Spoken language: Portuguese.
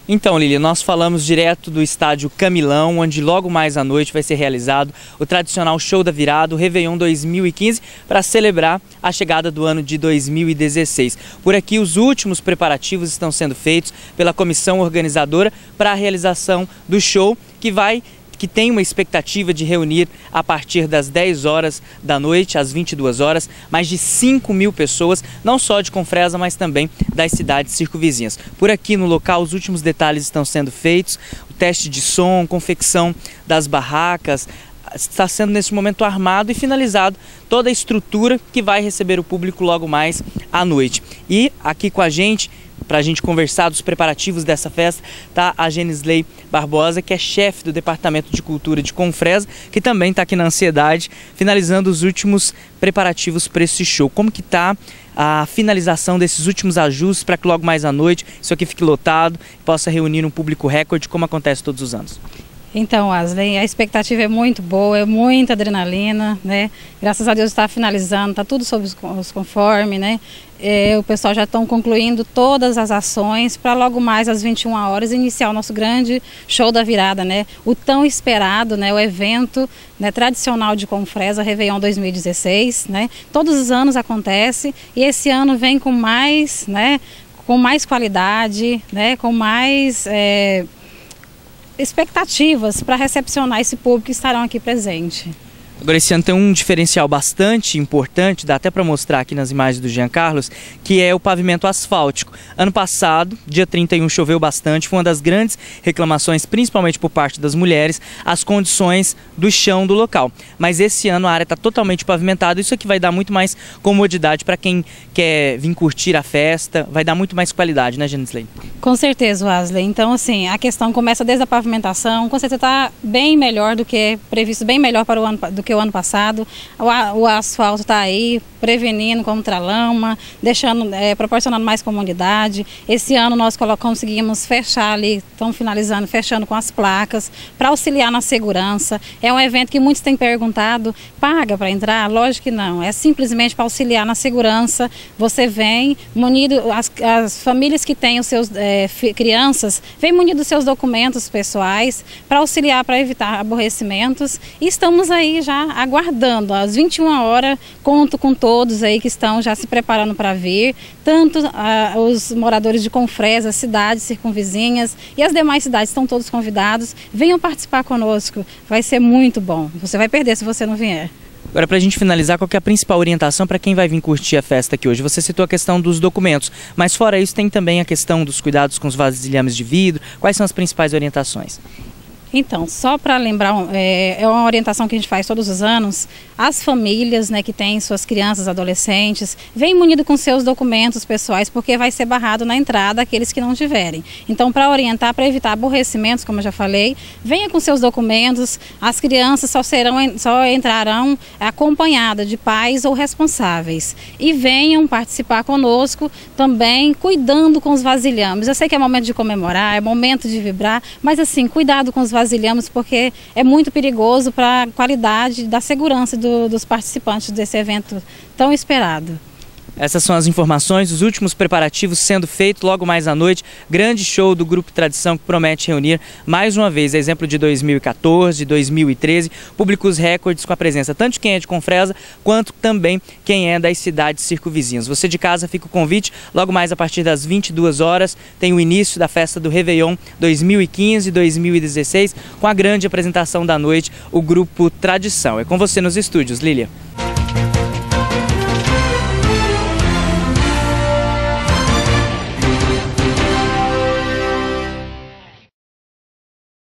Então, Lília, nós falamos direto do estádio Camilão, onde logo mais à noite vai ser realizado o tradicional show da virada, o Réveillon 2015, para celebrar a chegada do ano de 2016. Por aqui, os últimos preparativos estão sendo feitos pela comissão organizadora para a realização do show, que tem uma expectativa de reunir a partir das 10 horas da noite, às 22 horas, mais de 5.000 pessoas, não só de Confresa, mas também das cidades circunvizinhas. Por aqui no local, os últimos detalhes estão sendo feitos, o teste de som, confecção das barracas, está sendo nesse momento armado e finalizado toda a estrutura que vai receber o público logo mais à noite. E aqui com a gente, para a gente conversar dos preparativos dessa festa, está a Genisley Barbosa, que é chefe do Departamento de Cultura de Confresa, que também está aqui na ansiedade, finalizando os últimos preparativos para esse show. Como que está a finalização desses últimos ajustes para que logo mais à noite isso aqui fique lotado e possa reunir um público recorde, como acontece todos os anos? Então, Wesley, a expectativa é muito boa, é muita adrenalina, né? Graças a Deus está finalizando, está tudo sob os conformes, né? O pessoal já estão concluindo todas as ações para logo mais às 21 horas iniciar o nosso grande show da virada, né? O tão esperado, né? O evento, né, tradicional de Confresa, Réveillon 2016, né? Todos os anos acontece e esse ano vem com mais, né? Com mais qualidade, né? Com mais expectativas para recepcionar esse público que estarão aqui presente. Agora, esse ano tem um diferencial bastante importante, dá até para mostrar aqui nas imagens do Jean Carlos, que é o pavimento asfáltico. Ano passado, dia 31, choveu bastante, foi uma das grandes reclamações, principalmente por parte das mulheres, as condições do chão do local. Mas esse ano a área está totalmente pavimentada, isso aqui vai dar muito mais comodidade para quem quer vir curtir a festa, vai dar muito mais qualidade, né, Genisley? Com certeza, Wesley. Então, assim, a questão começa desde a pavimentação, com certeza está bem melhor do que previsto, bem melhor para o ano do que o ano passado. O asfalto está aí prevenindo contra a lama, proporcionando mais comodidade. Esse ano nós conseguimos fechar ali, estamos finalizando, fechando com as placas para auxiliar na segurança. É um evento que muitos têm perguntado, paga para entrar? Lógico que não, é simplesmente para auxiliar na segurança. Você vem munido, as famílias que têm os seus crianças, vem munido dos seus documentos pessoais para auxiliar, para evitar aborrecimentos. E estamos aí já aguardando, às 21 horas, conto com todos aí que estão já se preparando para vir, tanto os moradores de Confresa, cidades circunvizinhas e as demais cidades estão todos convidados, venham participar conosco, vai ser muito bom, você vai perder se você não vier. Agora, para a gente finalizar, qual que é a principal orientação para quem vai vir curtir a festa aqui hoje? Você citou a questão dos documentos, mas fora isso tem também a questão dos cuidados com os vasilhames de vidro. Quais são as principais orientações? Então, só para lembrar, é uma orientação que a gente faz todos os anos, as famílias, né, que têm suas crianças, adolescentes, vem munido com seus documentos pessoais, porque vai ser barrado na entrada aqueles que não tiverem. Então, para orientar, para evitar aborrecimentos, como eu já falei, venha com seus documentos, as crianças só entrarão acompanhadas de pais ou responsáveis. E venham participar conosco também, cuidando com os vasilhames. Eu sei que é momento de comemorar, é momento de vibrar, mas assim, cuidado com os vasilhames, porque é muito perigoso para a qualidade da segurança dos participantes desse evento tão esperado. Essas são as informações, os últimos preparativos sendo feitos logo mais à noite. Grande show do Grupo Tradição que promete reunir mais uma vez, exemplo de 2014, 2013, públicos recordes com a presença tanto de quem é de Confresa quanto também quem é das cidades circunvizinhas. Você de casa, fica o convite, logo mais a partir das 22 horas tem o início da festa do Réveillon 2015-2016 com a grande apresentação da noite, o Grupo Tradição. É com você nos estúdios, Lília.